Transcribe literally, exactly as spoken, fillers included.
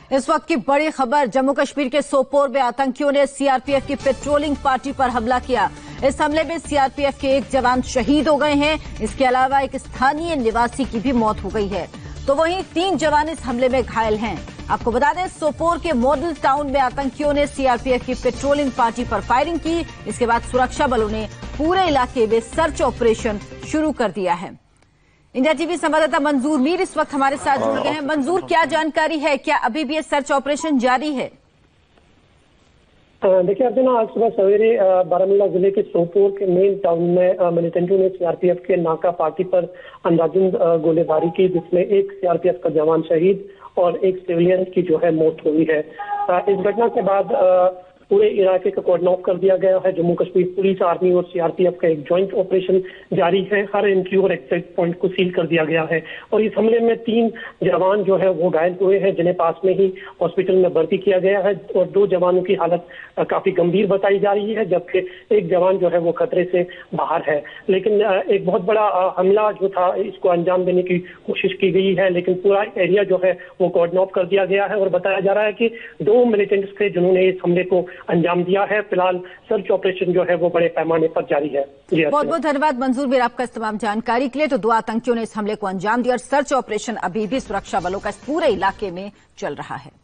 इस वक्त की बड़ी खबर, जम्मू कश्मीर के सोपोर में आतंकियों ने सीआरपीएफ की पेट्रोलिंग पार्टी पर हमला किया। इस हमले में सीआरपीएफ के एक जवान शहीद हो गए हैं। इसके अलावा एक स्थानीय निवासी की भी मौत हो गई है, तो वहीं तीन जवान इस हमले में घायल हैं। आपको बता दें, सोपोर के मॉडल टाउन में आतंकियों ने सीआरपीएफ की पेट्रोलिंग पार्टी पर फायरिंग की। इसके बाद सुरक्षा बलों ने पूरे इलाके में सर्च ऑपरेशन शुरू कर दिया है। इंडिया टीवी संवाददाता मंजूर मीर इस वक्त हमारे साथ जुड़ गए हैं। मंजूर, क्या जानकारी है? क्या अभी भी ये सर्च ऑपरेशन जारी है? देखिए अर्जुना, आज सुबह सवेरे बारामूला जिले के सोपोर के मेन टाउन में मिलिटेंटों ने सीआरपीएफ के नाका पार्टी पर अंधाधुंध गोलीबारी की, जिसमें एक सीआरपीएफ का जवान शहीद और एक सिविलियन की जो है मौत हुई है। इस घटना के बाद पूरे इलाके का कॉर्डन ऑफ कर दिया गया है। जम्मू कश्मीर पुलिस, आर्मी और सीआरपीएफ का एक ज्वाइंट ऑपरेशन जारी है। हर एंट्री और एग्जिट पॉइंट को सील कर दिया गया है और इस हमले में तीन जवान जो है वो घायल हुए हैं, जिन्हें पास में ही हॉस्पिटल में भर्ती किया गया है और दो जवानों की हालत काफी गंभीर बताई जा रही है, जबकि एक जवान जो है वो खतरे से बाहर है। लेकिन एक बहुत बड़ा हमला जो था, इसको अंजाम देने की कोशिश की गई है, लेकिन पूरा एरिया जो है वो कॉर्डन ऑफ कर दिया गया है और बताया जा रहा है कि दो मिलिटेंट्स थे जिन्होंने इस हमले को अंजाम दिया है। फिलहाल सर्च ऑपरेशन जो है वो बड़े पैमाने पर जारी है। बहुत बहुत धन्यवाद मंजूर मेर आपका इस तमाम जानकारी के लिए। तो दो आतंकियों ने इस हमले को अंजाम दिया और सर्च ऑपरेशन अभी भी सुरक्षा बलों का इस पूरे इलाके में चल रहा है।